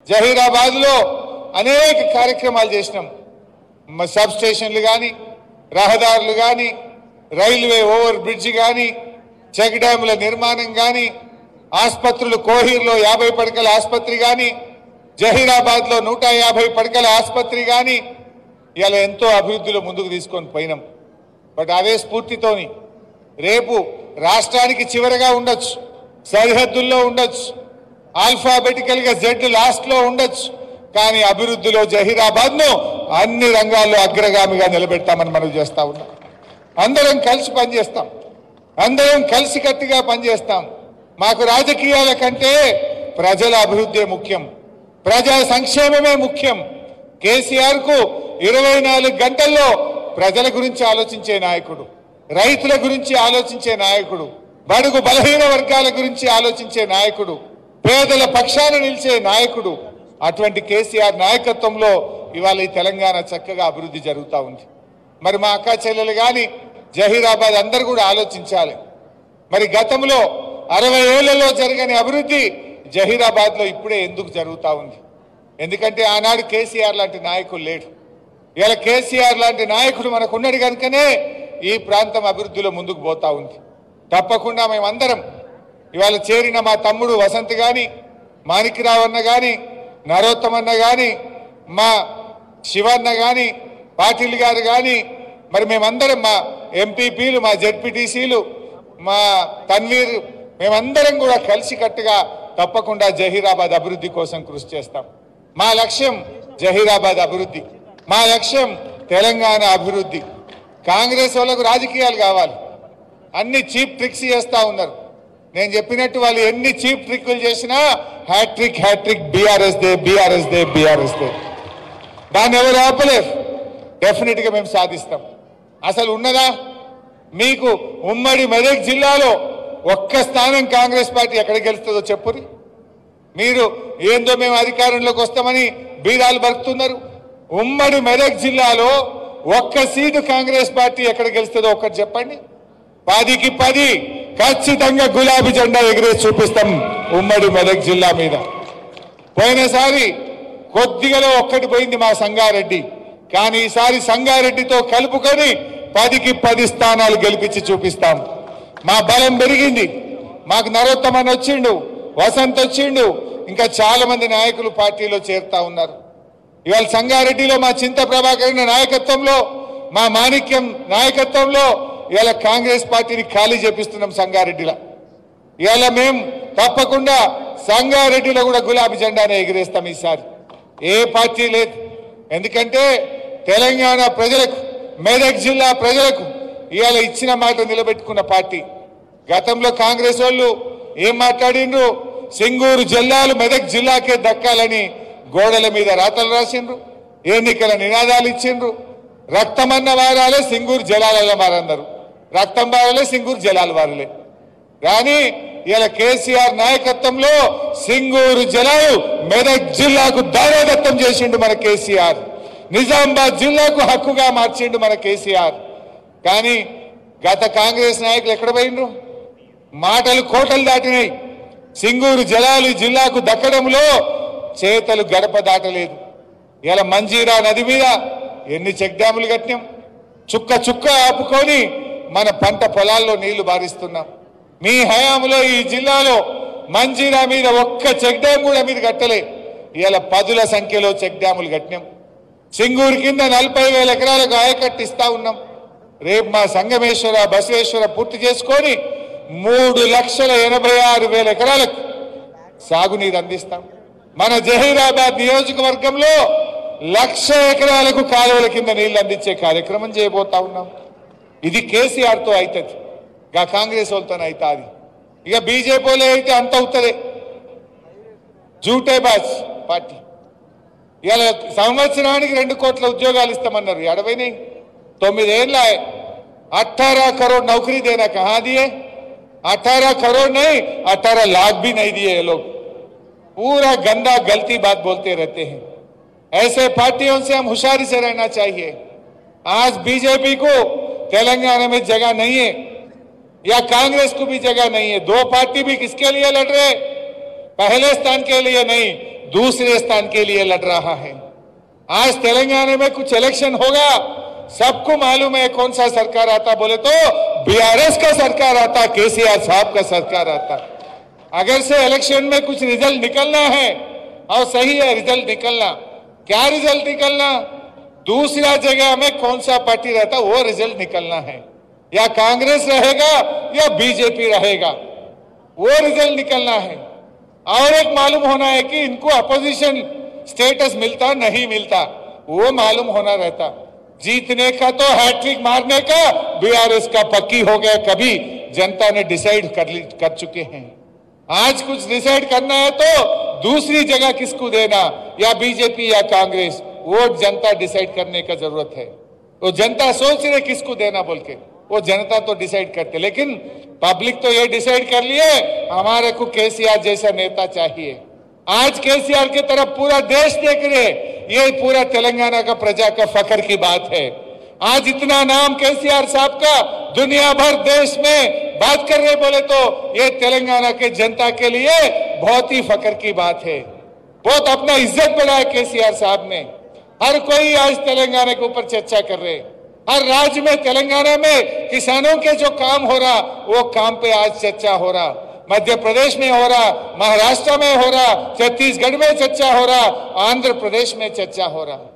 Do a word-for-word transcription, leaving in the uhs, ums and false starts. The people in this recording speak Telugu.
జహీరాబాద్ లో అనేక కార్యక్రమాలు చేసినాం. సబ్ స్టేషన్లు కానీ, రహదారులు కానీ, రైల్వే ఓవర్ బ్రిడ్జ్ కానీ, చెక్ డ్యాముల నిర్మాణం కానీ, ఆసుపత్రులు కోహీర్లో యాభై పడకల ఆసుపత్రి కానీ, జహీరాబాద్ లో నూట యాభై పడకల ఆసుపత్రి కానీ ఇలా ఎంతో అభివృద్ధిలో ముందుకు తీసుకొని పోయినాం. బట్ అదే స్ఫూర్తితోని రేపు రాష్ట్రానికి చివరగా ఉండొచ్చు, సరిహద్దుల్లో ఉండొచ్చు, ఆల్ఫాబెటికల్ గా జెడ్ లాస్ట్ లో ఉండొచ్చు, కానీ అభివృద్ధిలో జహీరాబాద్ ను అన్ని రంగాల్లో అగ్రగామిగా నిలబెడతామని మనం చేస్తా ఉన్నాం. అందరం కలిసి పనిచేస్తాం, అందరం కలిసి కట్టుగా పనిచేస్తాం. మాకు రాజకీయాల కంటే ప్రజల అభివృద్ధి ముఖ్యం, ప్రజా సంక్షేమమే ముఖ్యం. కేసీఆర్ కు ఇరవై నాలుగు గంటల్లో ప్రజల గురించి ఆలోచించే నాయకుడు, రైతుల గురించి ఆలోచించే నాయకుడు, బడుగు బలహీన వర్గాల గురించి ఆలోచించే నాయకుడు, పేదల పక్షాన నిలిచే నాయకుడు. అటువంటి కేసీఆర్ నాయకత్వంలో ఇవాళ ఈ తెలంగాణ చక్కగా అభివృద్ధి జరుగుతూ ఉంది. మరి మా అక్క చెల్లెలు కానీ జహీరాబాద్ అందరూ కూడా ఆలోచించాలి. మరి గతంలో అరవై ఏళ్లలో జరగని అభివృద్ధి జహీరాబాద్ లో ఇప్పుడే ఎందుకు జరుగుతూ ఉంది? ఎందుకంటే ఆనాడు కేసీఆర్ లాంటి నాయకుడు లేడు. ఇలా కేసీఆర్ లాంటి నాయకుడు మనకు ఉన్నాడు కనుకనే ఈ ప్రాంతం అభివృద్ధిలో ముందుకు పోతా ఉంది. తప్పకుండా మేమందరం ఇవాళ చేరిన మా తమ్ముడు వసంత్ కానీ, మాణిక్యరావు అన్న కానీ, నరోత్తమన్న కానీ, మా శివన్న కానీ, పాటిల్ గారు కానీ, మరి మేమందరం మా ఎంపీపీలు, మా జెడ్పీటీసీలు, మా తన్వీర్, మేమందరం కూడా కలిసి కట్టుగా తప్పకుండా జహీరాబాద్ అభివృద్ధి కోసం కృషి చేస్తాం. మా లక్ష్యం జహీరాబాద్ అభివృద్ధి, మా లక్ష్యం తెలంగాణ అభివృద్ధి. కాంగ్రెస్ వాళ్ళకు రాజకీయాలు కావాలి, అన్ని చీప్ ట్రిక్స్ చేస్తా ఉన్నారు. నేను చెప్పినట్టు వాళ్ళు ఎన్ని చీప్ ట్రిక్లు చేసినా హ్యాట్రిక్ హ్యాట్రిక్ బీఆర్ఎస్ దే బీఆర్ఎస్ దే బీఆర్ఎస్ దే దాన్ని ఎవరు ఆపలేరు. డెఫినెట్ గా మేము సాధిస్తాం. అసలు ఉన్నదా మీకు ఉమ్మడి మెదక్ జిల్లాలో ఒక్క స్థానం కాంగ్రెస్ పార్టీ ఎక్కడ గెలుస్తుందో చెప్పురి. మీరు ఏందో మేము అధికారంలోకి వస్తామని బీరాలు బరుకుతున్నారు. ఉమ్మడి మెదక్ జిల్లాలో ఒక్క సీటు కాంగ్రెస్ పార్టీ ఎక్కడ గెలుస్తుందో ఒక్కటి చెప్పండి. పదికి పది ఖచ్చితంగా గులాబీ జెండా ఎగిరేసి చూపిస్తాం ఉమ్మడి మెదక్ జిల్లా మీద. పోయినసారి కొద్దిగాలో ఒక్కటి పోయింది మా సంగారెడ్డి, కానీ ఈసారి సంగారెడ్డితో కలుపుకొని పదికి పది స్థానాలు గెలిపించి చూపిస్తాం. మా బలం పెరిగింది. మాకు నరోత్తమన్ వచ్చిండు, వసంత్ వచ్చిండు, ఇంకా చాలా మంది నాయకులు పార్టీలో చేరుతా ఉన్నారు. ఇవాళ సంగారెడ్డిలో మా చింత ప్రభాకర్ నాయకత్వంలో, మా మాణిక్యం నాయకత్వంలో ఇవాళ కాంగ్రెస్ పార్టీని ఖాళీ చేపిస్తున్నాం సంగారెడ్డిలో. ఇవాళ మేము తప్పకుండా సంగారెడ్డిలో కూడా గులాబీ జెండానే ఎగిరేస్తాం ఈసారి. ఏ పార్టీ లేదు. ఎందుకంటే తెలంగాణ ప్రజలకు, మెదక్ జిల్లా ప్రజలకు ఇవాళ ఇచ్చిన మాట నిలబెట్టుకున్న పార్టీ. గతంలో కాంగ్రెస్ వాళ్ళు ఏం మాట్లాడిండ్రు? సింగూరు జిల్లాలు మెదక్ జిల్లాకే దక్కాలని గోడల మీద రాతలు రాసిండ్రు, ఎన్నికల నినాదాలు ఇచ్చిండ్రు. రక్తమన్న వారాలే సింగూరు జలాల వారన్నారు, రక్తం వారలే సింగూరు జలాల వారలే. కానీ ఇలా కేసీఆర్ నాయకత్వంలో సింగూరు జలాలు మెదక్ జిల్లాకు దారాదత్తం చేసిండు మన కేసీఆర్. నిజామాబాద్ జిల్లాకు హక్కుగా మార్చిండు మన కేసీఆర్. కానీ గత కాంగ్రెస్ నాయకులు ఎక్కడ పోయిండ్రు? మాటలు కోటలు దాటినాయి. సింగూరు జలాలు జిల్లాకు దక్కడంలో చేతలు గడప దాటలేదు. ఇలా మంజీరా నది మీద ఎన్ని చెక్ డ్యాములు కట్టినాం, చుక్క చుక్క ఆపుకొని మన పంట పొలాల్లో నీళ్లు బారిస్తున్నాం. మీ హయాంలో ఈ జిల్లాలో మంజీరా మీద ఒక్క చెక్ డ్యామ్ కూడా మీరు కట్టలే. ఇలా పదుల సంఖ్యలో చెక్ డ్యాములు కట్టినాం. సింగూరు కింద నలభై వేల ఎకరాలకు ఆయకట్టు ఇస్తా ఉన్నాం. రేపు మా సంగమేశ్వర, బసవేశ్వర పూర్తి చేసుకొని మూడు లక్షల ఎనభై ఆరు వేల ఎకరాలకు సాగునీరు అందిస్తాం. మన జహీరాబాద్ నియోజకవర్గంలో లక్ష ఎకరాలకు కాలువల కింద నీళ్లు అందించే కార్యక్రమం చేయబోతా ఉన్నాం. ఇది కేసీఆర్ తో అవుతుంది, ఇక కాంగ్రెస్ వాళ్ళతో అవుతుంది. ఇక బీజేపీ వాళ్ళే అయితే అంత అవుతుంది. జూటే బాజ్ పార్టీ ఇలా సంవత్సరానికి రెండు కోట్ల ఉద్యోగాలు ఇస్తామన్నారు. ఎడవైనాయి తొమ్మిదేళ్ళ अठारह करोड़ नौकरी देना कहाँ दिए? अठारह करोड़ नहीं, अठारह लाख भी नहीं दिए ये लोग. पूरा गंदा गलती बात बोलते रहते हैं. ऐसे पार्टियों से हम होशियारी से रहना चाहिए. आज बीजेपी को तेलंगाना में जगह नहीं है, या कांग्रेस को भी जगह नहीं है. दो पार्टी भी किसके लिए लड़ रहे? पहले स्थान के लिए नहीं, दूसरे स्थान के लिए लड़ रहा है। आज तेलंगाना में कुछ इलेक्शन होगा, सबको मालूम है कौन सा सरकार आता, बोले तो बीआरएस का सरकार आता, केसीआर साहब का सरकार आता। अगर से इलेक्शन में कुछ रिजल्ट निकलना है, और सही है रिजल्ट निकलना, क्या रिजल्ट निकलना, दूसरा जगह में कौन सा पार्टी रहता वो रिजल्ट निकलना है, या कांग्रेस रहेगा या बीजेपी रहेगा, वो रिजल्ट निकलना है। और एक मालूम होना है कि इनको अपोजिशन स्टेटस मिलता नहीं मिलता, वो मालूम होना रहता। जीतने का तो हैट्रिक मारने का बीआरएस का पक्की हो गया, कभी जनता ने डिसाइड कर कर चुके हैं। आज कुछ डिसाइड करना है तो दूसरी जगह किसको देना, या बीजेपी या कांग्रेस, वो जनता डिसाइड करने का जरूरत है। वो जनता सोच रहे किसको देना बोल के, वो जनता तो डिसाइड करते, लेकिन पब्लिक तो ये डिसाइड कर लिए हमारे को केसीआर जैसा नेता चाहिए। आज केसीआर की तरफ पूरा देश देख रहे, ये पूरा तेलंगाना का प्रजा का फख्र की बात है। आज इतना नाम केसीआर साहब का दुनिया भर देश में बात कर रहे, बोले तो ये तेलंगाना के जनता के लिए बहुत ही फख्र की बात है। बहुत अपना इज्जत बढ़ाया केसीआर साहब ने। हर कोई आज तेलंगाना के ऊपर चर्चा कर रहे, हर राज्य में तेलंगाना में किसानों के जो काम हो रहा वो काम पे आज चर्चा हो रहा। मध्य प्रदेश में हो रहा, महाराष्ट्र में हो रहा, छत्तीसगढ़ में चर्चा हो रहा, आंध्र प्रदेश में चर्चा हो रहा।